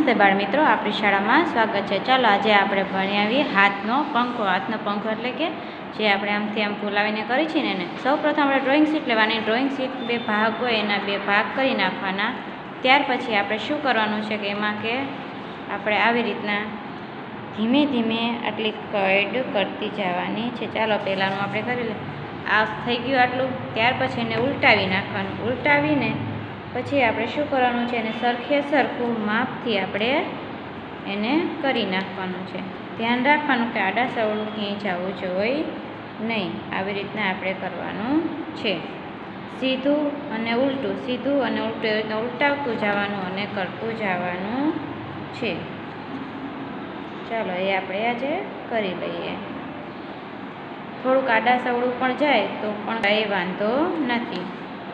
નમસ્તે બાળ મિત્રો, આપણી શાળામાં સ્વાગત છે। ચાલો આજે આપણે ભણાવીએ હાથનો પંખો। હાથનો પંખો એટલે કે જે આપણે આમથી આમ ફૂલાવીને કરી છે ને એને સૌપ્રથમ આપણે ડ્રોઈંગ શીટ લેવાની। ડ્રોઈંગ શીટ બે ભાગ હોય એના બે ભાગ કરી નાખવાના। ત્યાર પછી આપણે શું કરવાનું છે કે એમાં કે આપણે આવી રીતના ધીમે ધીમે આટલી કડ કરતી જવાની છે। ચાલો પહેલાંનું આપણે કરી લઈએ। આ થઈ ગયું આટલું। ત્યાર પછી એને ઉલટાવી નાખવાનું। ઉલટાવીને પછી આપણે શું કરવાનું છે, એને સરખે સરખું માપથી આપણે એને કરી નાખવાનું છે। ધ્યાન રાખવાનું કે આડા સવળું ક્યાંય જવું જોઈએ નહીં। આવી રીતના આપણે કરવાનું છે। સીધું અને ઉલટું, સીધું અને ઉલટું એવી રીતના ઉલટાવતું જવાનું અને કરતું જવાનું છે। ચાલો એ આપણે આજે કરી લઈએ। થોડુંક આડા સવળું પણ જાય તો પણ કાંઈ વાંધો નથી।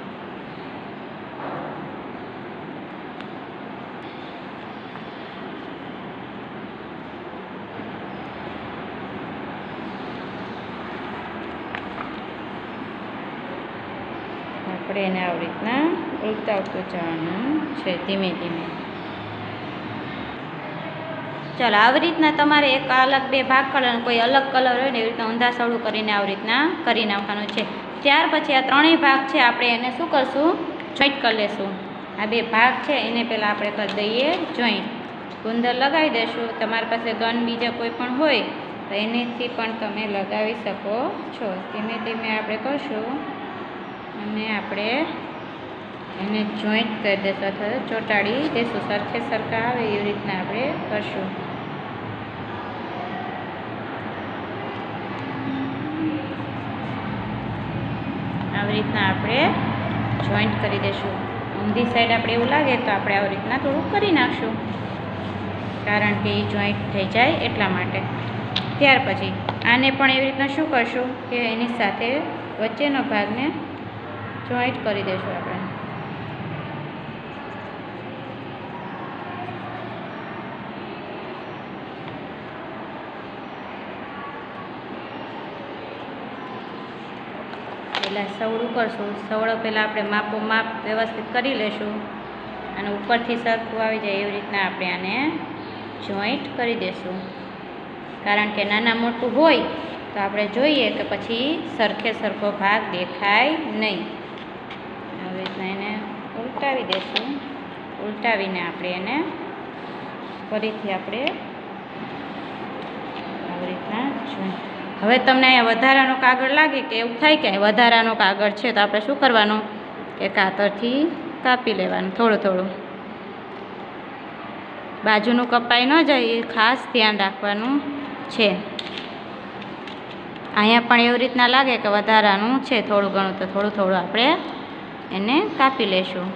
આપણે એને આવી રીતના ઉલટાવતું જવાનું છે ધીમે ધીમે। ચાલો આવી રીતના તમારે એક અલગ બે ભાગ કરવાનો, કોઈ અલગ કલર હોય ને એવી રીતના ઊંધા સવળું કરીને આવી રીતના કરી નાખવાનું છે। ત્યાર પછી આ ત્રણેય ભાગ છે આપણે એને શું કરશું, જોઈન્ટ કરી લેશું। આ બે ભાગ છે એને પહેલાં આપણે કરી દઈએ જોઈન્ટ। ગુંદર લગાવી દઈશું। તમારી પાસે ગન બીજા કોઈ પણ હોય તો એનેથી પણ તમે લગાવી શકો છો। ધીમે ધીમે આપણે કરશું અને આપણે એને જોઈન્ટ કરી દઈશું અથવા ચોંટાડી દઈશું। સરખે સરખા આવે એવી રીતના આપણે કરશું। આવી રીતના આપણે જોઈન્ટ કરી દઈશું। ઊંધી સાઈડ આપણે એવું લાગે તો આપણે આવી રીતના થોડુંક કરી નાખશું, કારણ કે એ જોઈન્ટ થઈ જાય એટલા માટે। ત્યાર પછી આને પણ એવી રીતના શું કરશું કે એની સાથે વચ્ચેનો ભાગને જોઈન્ટ કરી દઈશું આપણે। પહેલાં સવળું કરશું। સવળો પહેલાં આપણે માપ વ્યવસ્થિત કરી લઈશું અને ઉપરથી સરખું આવી જાય એવી રીતના આપણે આને જોઈન્ટ કરી દઈશું, કારણ કે નાના મોટું હોય તો આપણે જોઈએ કે પછી સરખે સરખો ભાગ દેખાય નહીં। આવી રીતના એને ઉલટાવી દઈશું। ઉલટાવીને આપણે એને ફરીથી આપણે આવી રીતના જોઈન્ટ। હવે તમને અહીંયા વધારાનો કાગળ લાગે કે એવું થાય કે વધારાનો કાગળ છે તો આપણે શું કરવાનું કે કાતરથી કાપી લેવાનું થોડું થોડું। બાજુનું કપાઈ ન જાય એ ખાસ ધ્યાન રાખવાનું છે। અહીંયા પણ એવી રીતના લાગે કે વધારાનું છે થોડું ઘણું તો થોડું થોડું આપણે એને કાપી લઈશું।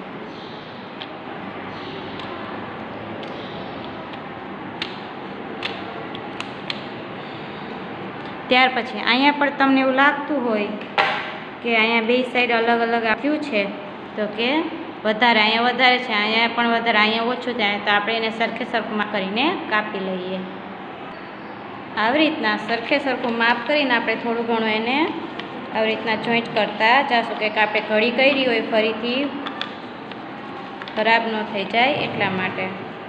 ત્યાર પછી અહીંયા પણ તમને એવું લાગતું હોય કે અહીંયા બે સાઈડ અલગ અલગ આપ્યું છે તો કે વધારે અહીંયા વધારે છે, અહીંયા પણ વધારે, અહીંયા ઓછું થાય તો આપણે એને સરખે સરખું કરીને કાપી લઈએ। આવી રીતના સરખે સરખું માપ કરીને આપણે થોડું ઘણું એને આવી રીતના જોઈન્ટ કરતા જાશું કે આપણે ઘડી કરી હોય ફરીથી ખરાબ ન થઈ જાય એટલા માટે।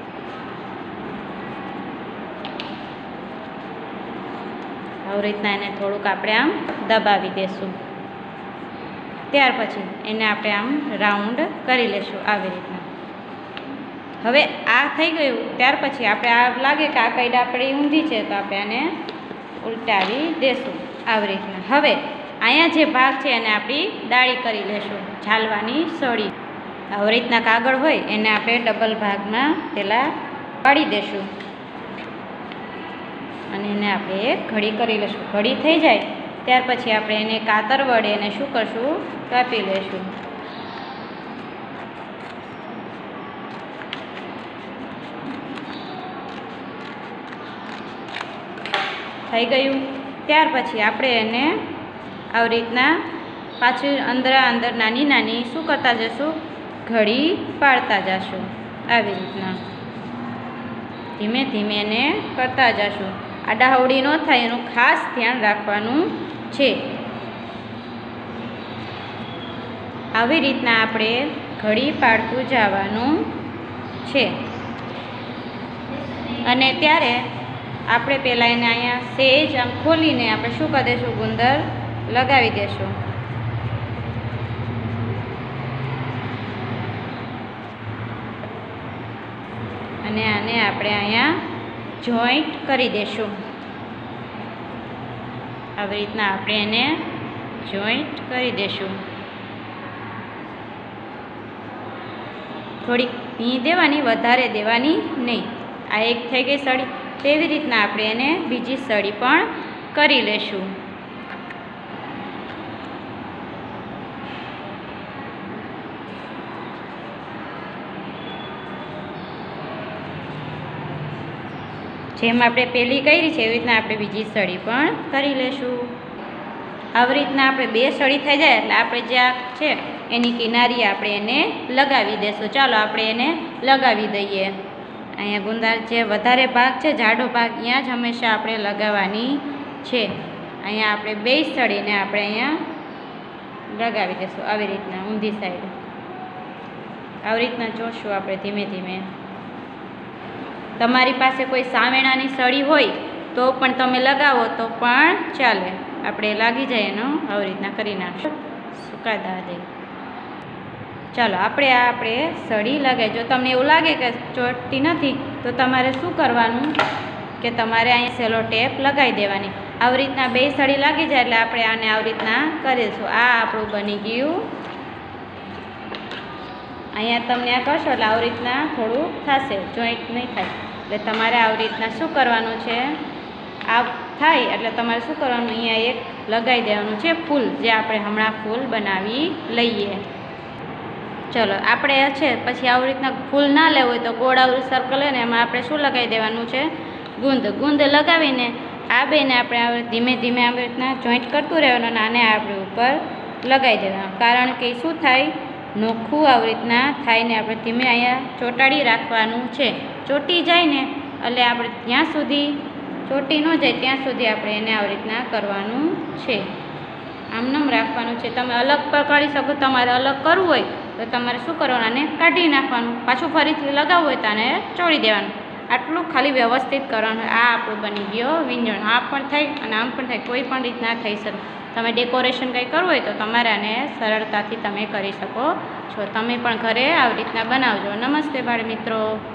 આવી રીતના એને થોડુંક આપણે આમ દબાવી દઈશું। ત્યાર પછી એને આપણે આમ રાઉન્ડ કરી લઈશું આવી રીતના। હવે આ થઈ ગયું। ત્યાર પછી આપણે આ લાગે કે આ સાઈડ આપણી ઊંધી છે તો આપણે આને ઉલટાવી દઈશું આવી રીતના। હવે અહીંયા જે ભાગ છે એને આપણી ડાળી કરી લઈશું, ઝાલવાની સળી। આવી રીતના કાગળ હોય એને આપણે ડબલ ભાગમાં પહેલાં પાડી દઈશું અને એને આપણે એક ઘડી કરી લઈશું। ઘડી થઈ જાય ત્યાર પછી આપણે એને કાતર વડે એને શું કરશું, કાપી લઈશું। થઈ ગયું। ત્યાર પછી આપણે એને આવી રીતના પાછું અંદર નાની નાની શું કરતા જશું, ઘડી પાડતા જશું આવી રીતના। ધીમે ધીમે એને કરતા જશું। આડાહવડી ન થાય એનું ખાસ ધ્યાન રાખવાનું છે। આવી રીતના આપણે ઘડી પાડતું જવાનું છે। અને ત્યારે આપણે પહેલાં એને અહીંયા સેજ આમ ખોલીને આપણે શું કરી દઈશું, ગુંદર લગાવી દઈશું. અને આને આપણે અહીંયા જોઈન્ટ કરી દઈશું. આવી રીતના આપણે એને જોઈન્ટ કરી દઈશું. થોડીક ભીં દેવાની, વધારે દેવાની નહીં. આ એક થઈ ગઈ સળી, તેવી રીતના આપણે એને બીજી સળી પણ કરી લઈશું. જેમ આપણે પહેલી કરી છે એવી રીતના આપણે બીજી સળી પણ કરી લઈશું. આવી રીતના આપણે બે સળી થઈ જાય એટલે આપણે જે આ છે એની કિનારી આપણે એને લગાવી દઈશું. ચાલો આપણે એને લગાવી દઈએ. અહીંયા ગુંદર જે વધારે ભાગ છે, જાડો ભાગ, અહીંયા જ હંમેશા આપણે લગાવવાની છે. અહીંયા આપણે બે સળીને આપણે અહીંયા લગાવી દઈશું. આવી રીતના ઊંધી સાઈડ આવી રીતના જોશું આપણે ધીમે ધીમે. તમારી પાસે કોઈ સાવેણાની સળી હોય તો પણ તમે લગાવો તો પણ ચાલે. આપણે લાગી જાય એનો આવી રીતના કરી નાખશું. સુકાદા દે. ચાલો આપણે સળી લગાવી. જો તમને એવું લાગે કે ચોટતી નથી તો તમારે શું કરવાનું કે તમારે અહીં સેલો ટેપ લગાવી દેવાની. આવી રીતના બે સળી લાગી જાય એટલે આપણે આને આવી રીતના કરીશું. આ આપણું બની ગયું. અહીંયા તમને આ કરશો એટલે આવી રીતના થોડું થશે, જોઈન્ટ નહીં થાય. એટલે તમારે આવી રીતના શું કરવાનું છે, આ થાય એટલે તમારે શું કરવાનું, અહીંયા એક લગાવી દેવાનું છે ફૂલ, જે આપણે હમણાં ફૂલ બનાવી લઈએ. ચલો આપણે છે પછી આવી રીતના ફૂલ ના લેવું હોય તો ગોળ આવરું સર્કલ હોય ને એમાં આપણે શું લગાવી દેવાનું છે, ગુંદ લગાવીને આ બેને આપણે ધીમે ધીમે આવી રીતના જોઈન્ટ કરતું રહેવાનું અને આને આપણે ઉપર લગાવી દેવાનું. કારણ કે શું થાય, નોખું આવી રીતના થાય ને આપણે ધીમે અહીંયા ચોંટાડી રાખવાનું છે. ચોંટી જાય ને એટલે આપણે જ્યાં સુધી ચોંટી ન જાય ત્યાં સુધી આપણે એને આવી રીતના કરવાનું છે. આમનામ રાખવાનું છે. તમે અલગ પણ કરી શકો, તમારે અલગ કરવું હોય તો તમારે શું કરવાનું, આને કાઢી નાખવાનું, પાછું ફરીથી લગાવવું હોય તો આને ચોળી દેવાનું. આટલું ખાલી વ્યવસ્થિત કરવાનું. આ આપણું બની ગયો વિંજણ. આ પણ થાય અને આમ પણ થાય, કોઈ પણ રીતના થઈ શકે. તમે ડેકોરેશન કંઈ કરવું હોય તો તમારે આને સરળતાથી તમે કરી શકો છો. તમે પણ ઘરે આવી રીતના બનાવજો. નમસ્તે બાળ મિત્રો.